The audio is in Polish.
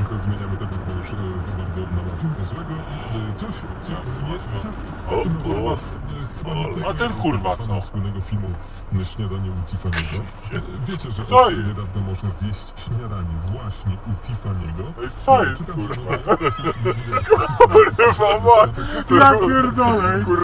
tylko zmieniamy tego, bo już za bardzo na złego. Coś, co nie zafascynowało chyba nie tego, a ten kurwa co? wspólnego filmu Śniadanie u Tiffany'ego. Wiecie, że Co od jest? niedawno można zjeść śniadanie właśnie u Tiffany'ego. Co jest, Czytam, kurwa? że Kurwa, ja pierdolę!